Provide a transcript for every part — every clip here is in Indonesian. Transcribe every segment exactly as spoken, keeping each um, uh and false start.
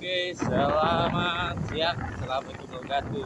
Oke, selamat siang, assalamualaikum warahmatullahi wabarakatuh.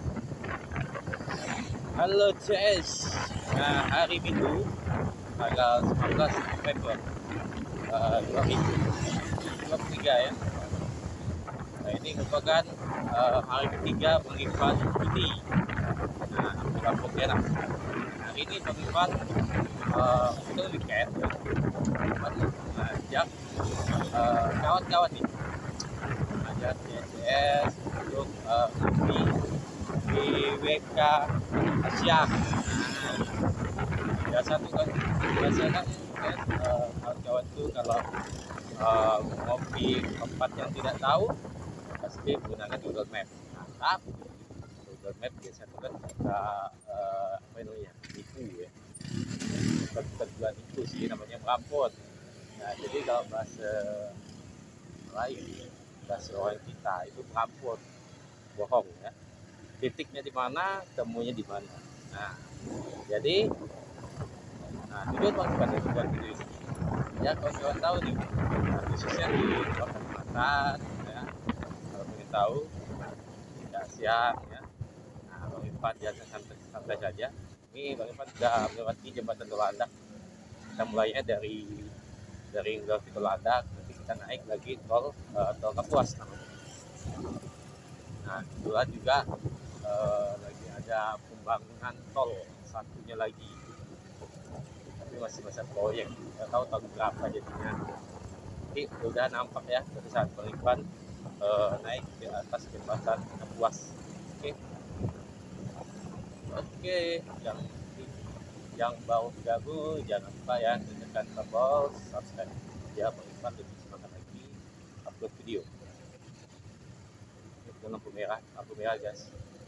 Halo C S. Nah, hari Minggu tanggal sembilan belas November uh, dua ribu dua puluh tiga ya. Nah, ini merupakan uh, hari ketiga pengiriman cuti. Nah, bulan Pontianak. Hari ini pengiriman uh, itu weekend. Mengajak uh, kawan-kawan nih, mengajak C S untuk uh, di di W K Asia. Nah, biasa tuh kan biasa kan kan, uh, kawan-kawan tuh kalau uh, ngopi tempat yang tidak tahu pasti menggunakan Google Map. Nah, tapi Google Map biasa tuh kan kita uh, apa namanya tipu ya, bukan bukan bukan itu sih, namanya merampok. Nah, jadi kalau bahasa lain, bahasa orang kita itu merampok, bohong ya. Titiknya di mana, temunya di mana. Nah, jadi nah tujuan pengiriman tujuan video ini ya, kawan-kawan tahu nih, nah, khususnya di Kalimantan ya, kalau ingin tahu tidak siang ya. Nah, Bang Irfan jangan santai, santai saja. Ini Bang Irfan sudah melewati jembatan Toladak. Kita mulainya dari dari Tol Toladak, nanti kita naik lagi tol uh, tol Kapuas namanya. Nah, kebetulan juga uh, lagi ada pembangunan tol satunya lagi, tapi masih masa proyek, nggak tahu tahun berapa jadinya. Jadi udah nampak ya dari saat Bang Irfan uh, naik di atas jembatan Kapuas. Oke, oke, yang yang baru bergabung jangan lupa ya tekan tombol subscribe ya, Bang Irfan lebih semangat lagi upload video. Ini lampu merah, lampu merah guys.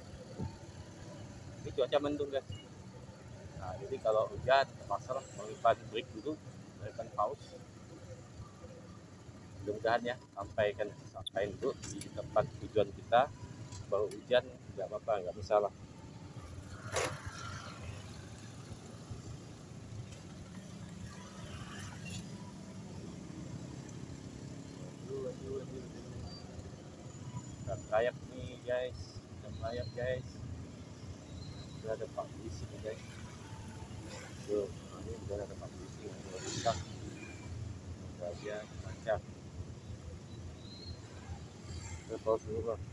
Ini cuaca mendung guys. Nah, jadi kalau hujan terpaksa lah Bang Irfan break dulu, Bang Irfan pause. Mudah-mudahan ya sampai kan sampai dulu di tempat tujuan kita. Baru hujan nggak apa-apa, nggak masalah. Udah layak nih guys, udah layak guys. Udah ada Pak Polisi nih guys. Tuh, nah ini udah ada Pak Polisi yang udah rusak. Udah dia lancar. Kita pause dulu Bang.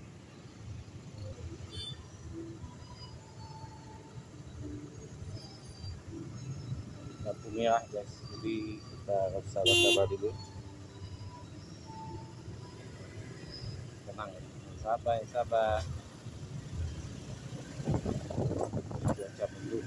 Lampu merah guys, jadi kita harus sabar-sabar dulu. Tenang, sabar, sabar. Cuaca mendung.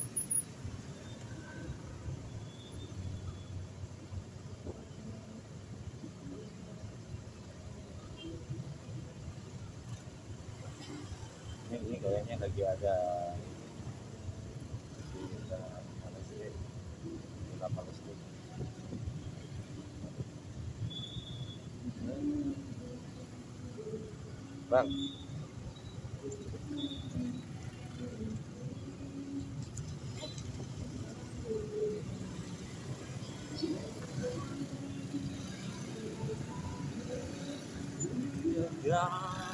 Ini, ini kayaknya lagi ada kita Palestina, kita Palestina. Bang, ya.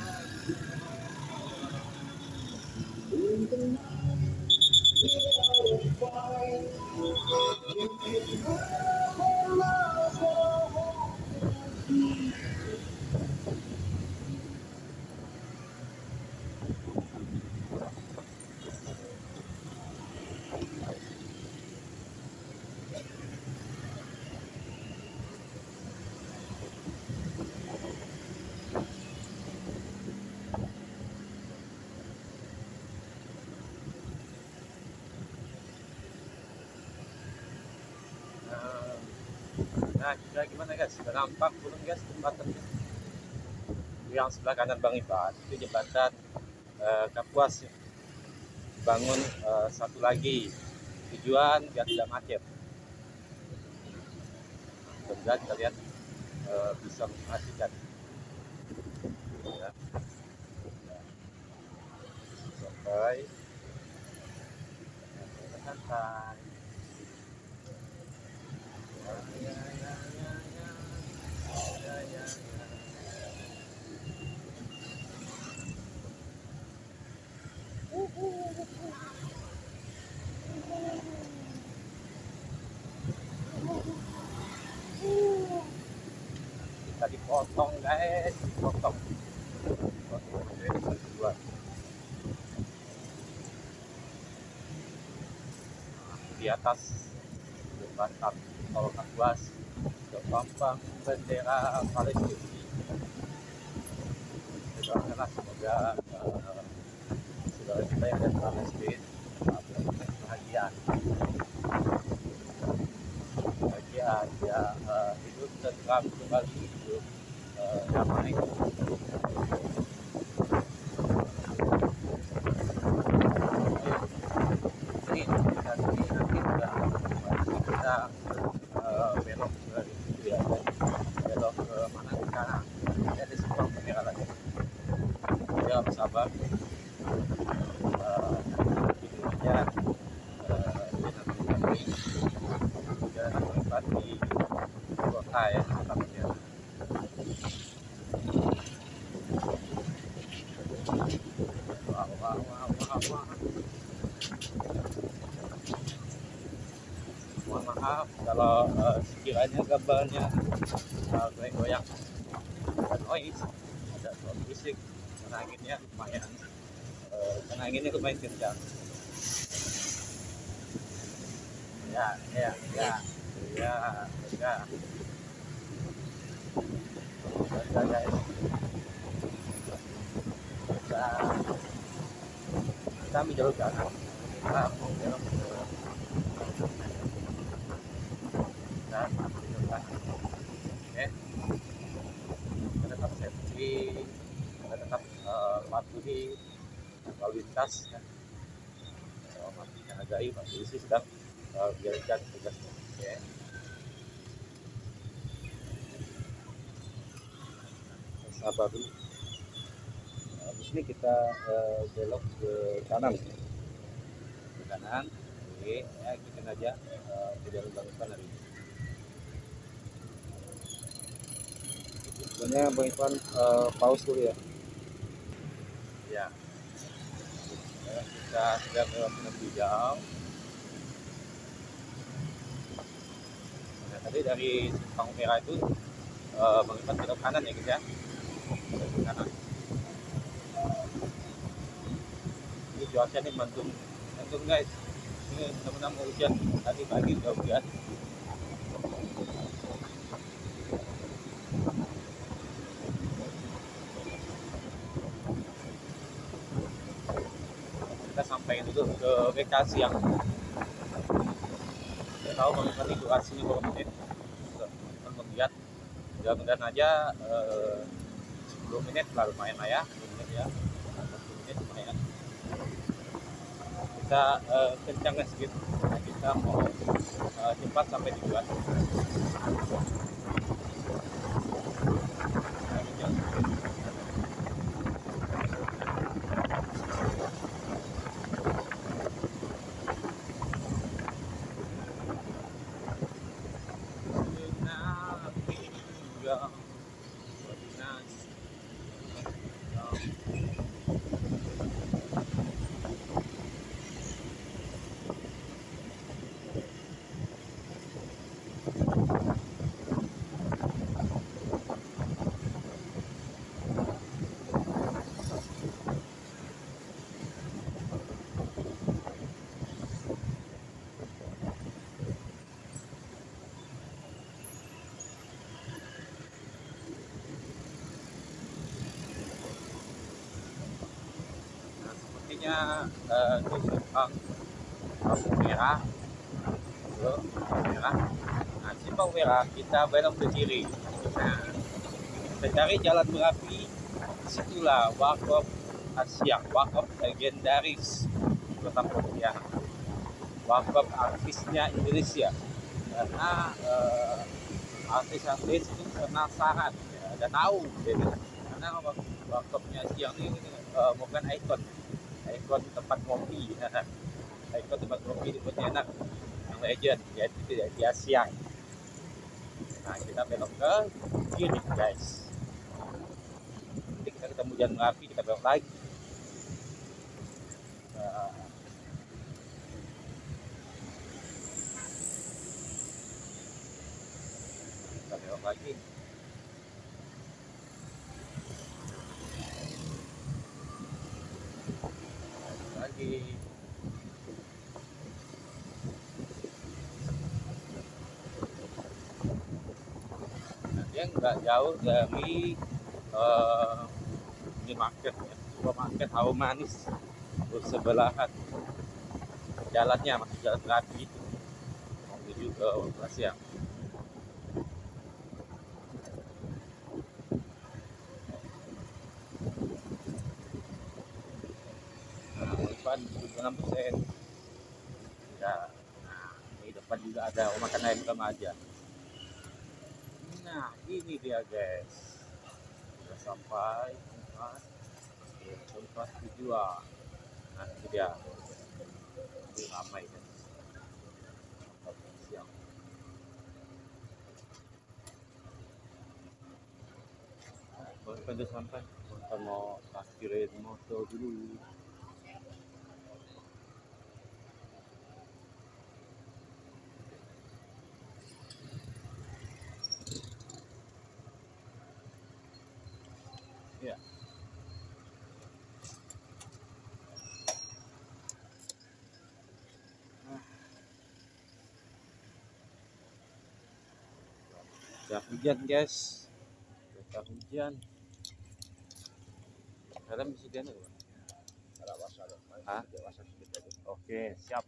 Nah, kira gimana guys? Sudah nampak belum guys jembatannya? Yang sebelah kanan Bang Irfan itu jembatan uh, Kapuas. Bangun uh, satu lagi, tujuan biar tidak macet. Mudah-mudahan kalian uh, bisa memperhatikan. Ya. Sampai santai. Ya, ya, ya, ya, ya, ya, ya. dipotong guys, dipotong, dipotong berdua. Di atas jembatan tol Kapuas terpampang bendera Palestina. Doakanlah semoga uh, saudara kita yang ada di Palestina bahagia, bahagia dia uh, hidup tentram kembali, hidup uh, damai. Ini kita ini nanti sudah kita uh, belok ke itu ya, belok ke mana ke kanan. Ada sebuah bendera lagi. Ya sabar. Uh, videonya uh, nanti juga tempat di kota ya tempatnya. Wah wah wah wah wah. Mohon maaf kalau uh, sekiranya gambarnya uh, goyang-goyang, ada noise, ada suara bisik, karena anginnya lumayan, uh, karena anginnya lumayan kencang. Ya, ya, ya, ya, ya, ya, guys. Kita, kita ambil jalur kanan, kita mau belok ke dan oke, kita tetap safety, kita tetap uh, patuhi lalu lintas ya. So, masih hargai Pak Polisi sedang uh, menjalankan tugasnya. Oke. Sabar dulu. Uh, di sini kita uh, belok ke kanan, ke kanan. Oke, ya ikutin aja uh, ke jalur barusan hari ini. Sebenarnya Bang Ivan uh, pause dulu ya. Ya. Ya kita sudah menempuh jauh. Nah, tadi dari Simpang Merah itu uh, Bang Ivan belok kanan ya guys ya. Belok kanan. Ini cuaca nih mendung, mendung guys. Ini benar-benar mau hujan. Tadi pagi udah hujan. Kita sampai dulu ke B K siang. Saya tahu Bang Ivan ini durasinya berapa menit. Teman-teman lihat, mudah-mudahan aja eh, sepuluh menit lah, lumayan lah ya, sepuluh menit ya, sepuluh menit lumayan. Kita eh, kencangkan sedikit, nah, kita mau eh, cepat sampai tujuan. Nah, kencang sedikit. Sepertinya uh, itu Simpang Merah, itu Merah. Nah, Simpang Merah kita belok ke kiri. Nah, kita cari jalan berapi, disitulah Warkop Asia, Warkop legendaris Kota Pontianak, Warkop artisnya Indonesia. Karena uh, artis-artis itu penasaran, ya, udah tahu, jadi karena Warkopnya siang ini uh, bukan ikon. Ikon tempat kopi, ikon tempat kopi di Pontianak yang legend, yaitu di Asia. Nah, kita belok ke kiri guys. Nanti kita ketemu jalan Merapi, kita belok lagi. Nah, kita belok lagi. lagi. Nah, dia nggak jauh dari uh, minimarket ya, supermarket Harum Manis bersebelahan. Jalannya masih jalan kaki menuju ke Asia. Nah, depan enam persen. Ya, nah, di depan juga ada makan ayam remaja. Nah, ini dia guys. Sudah sampai tempat tempat tujuan. Nah, ini dia. Ini ramai kan. Siang. Baru sudah sampai. Kita mau parkirin motor dulu. Ya. Udah hujan guys, udah hujan. Kalian bisa dia nih, Hah? Oke, siap.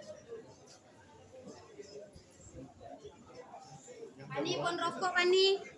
Pani pun rokok Pani.